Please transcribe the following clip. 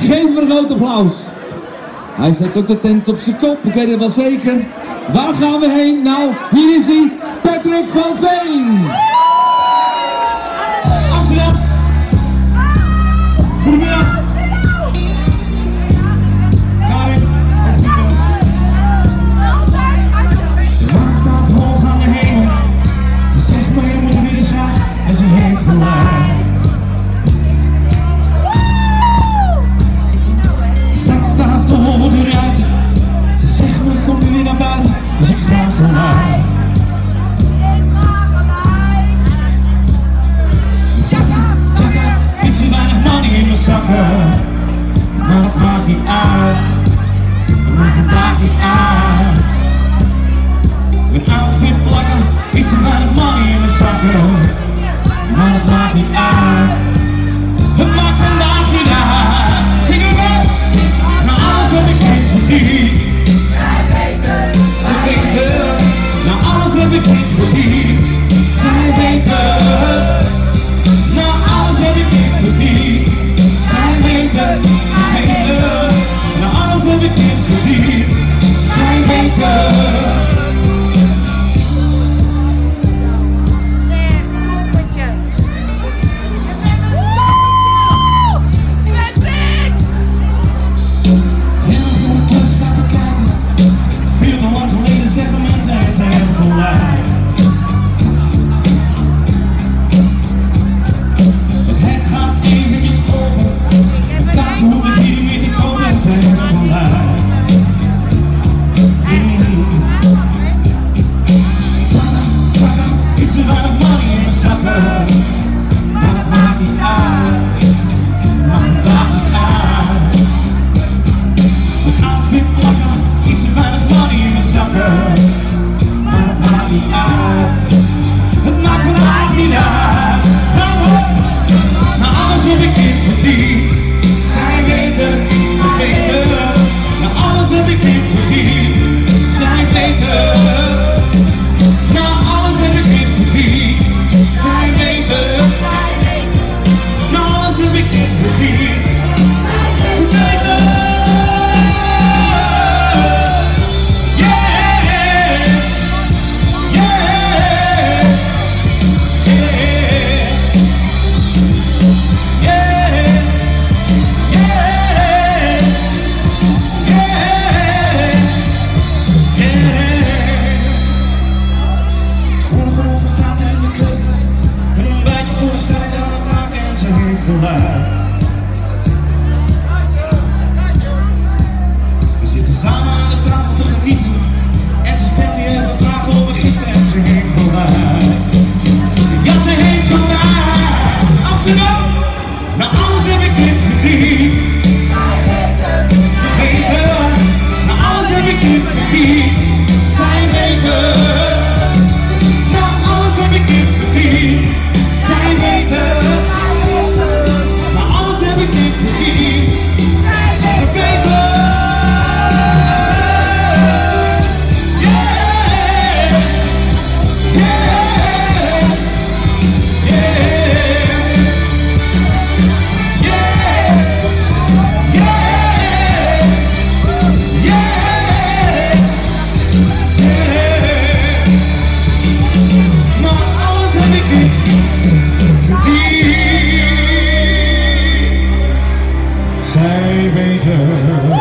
Geef hem een groot applaus. Hij zet ook de tent op zijn kop, ik weet het wel zeker. Waar gaan we heen? Nou, hier is hij, Patrick van Veen. Amsterdam. Goedemiddag. Karin, de maan staat hoog aan de hemel. Ze zegt maar je moet weer de zaak en ze heeft gelijk. De stad staat door de ruiten. Ze zegt maar kom nu weer naar buiten, dus ik ga gelijk. Is er weinig money in mijn zakken, maar dat maakt niet uit. Dat maakt vandaag niet uit. Mijn outfit plakken, is er weinig money in mijn zakken, maar dat maakt niet uit. Het maakt vandaag niet uit. Zing hem op! Na alles heb ik niet verdiend. Zij weten, ze weten. Na alles heb ik niet verdiend. Zij weten. Na alles heb ik niet verdiend. Zij weten, zij weten. Na alles heb ik niet verdiend. Zij weten. We zitten samen aan de tafel te genieten en ze stelt je even vragen over gisteren en ze heeft gelijk. Ja, ze heeft gelijk. Amsterdam, na alles heb ik niet verdiend. Ze weten, na alles heb ik niet verdiend. Zij weten, na alles heb ik niet verdiend. Zij weten. Zij weten.